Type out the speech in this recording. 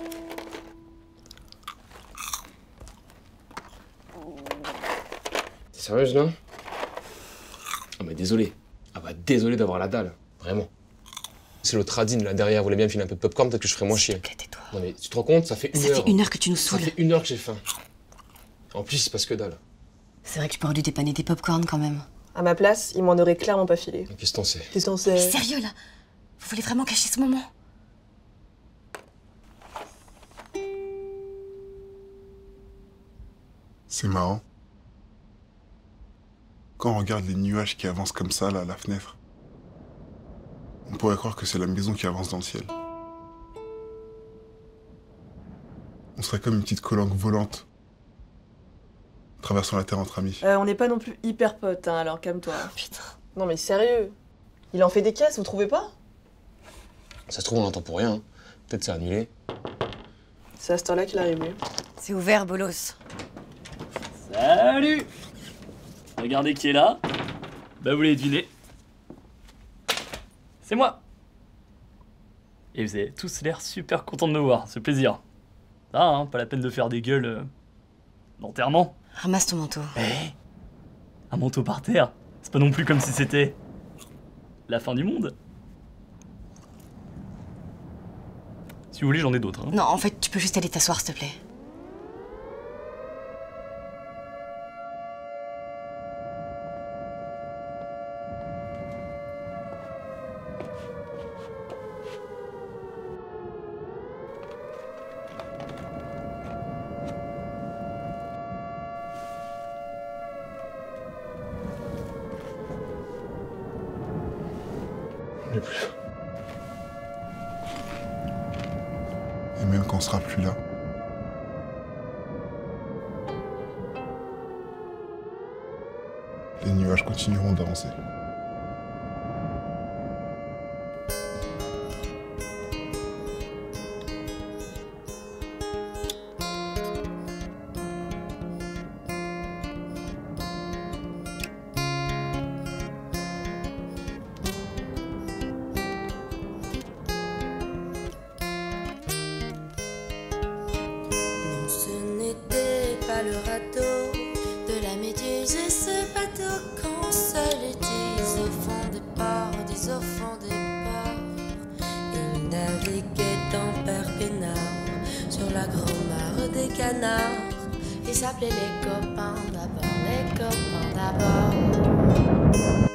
T'es sérieuse là? Ah bah désolé. Ah bah désolé d'avoir la dalle. Vraiment. C'est l'autre radine là derrière, vous voulez bien me filer un peu de popcorn, peut-être que je ferai moins chier. Tais-toi. Non mais tu te rends compte, ça fait une heure. Ça fait 1 heure que tu nous saoules. Ça fait 1 heure que j'ai faim. En plus, il se passe que dalle. C'est vrai que je pourrais lui dépanner des popcorn quand même. À ma place, il m'en aurait clairement pas filé. Qu'est-ce que t'en sais? Qu'est-ce qu'on sait? Mais sérieux là? Vous voulez vraiment cacher ce moment? C'est marrant. Quand on regarde les nuages qui avancent comme ça, là, à la fenêtre, on pourrait croire que c'est la maison qui avance dans le ciel. On serait comme une petite colombe volante, traversant la terre entre amis. On n'est pas non plus hyper potes, hein, alors calme-toi. Putain. Non mais sérieux, il en fait des caisses, vous trouvez pas? Ça se trouve, on l'entend pour rien. Hein. Peut-être c'est annulé. C'est à cette heure-là qu'il arrive, lui. C'est ouvert, bolos. Salut! Regardez qui est là. Bah vous l'avez deviné. C'est moi. Et vous avez tous l'air super contents de me voir, c'est plaisir. Ah, hein, pas la peine de faire des gueules d'enterrement. Ramasse ton manteau. Eh, un manteau par terre, c'est pas non plus comme si c'était la fin du monde. Si vous voulez, j'en ai d'autres. Hein. Non, en fait, tu peux juste aller t'asseoir, s'il te plaît. On est plus là. Et même quand on sera plus là, les nuages continueront d'avancer. Le radeau de la méduse et ce bateau qu'on se le dise au fond des ports, des au fond des ports. Il naviguait en père peinard sur la grande mare des canards. Ils s'appelaient les copains d'abord, les copains d'abord.